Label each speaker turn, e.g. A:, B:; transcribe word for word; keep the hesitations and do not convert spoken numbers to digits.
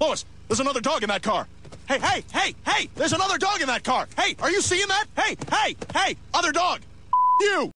A: Lois, there's another dog in that car. Hey, hey, hey, hey, there's another dog in that car. Hey, are you seeing that? Hey, hey, hey, other dog. You.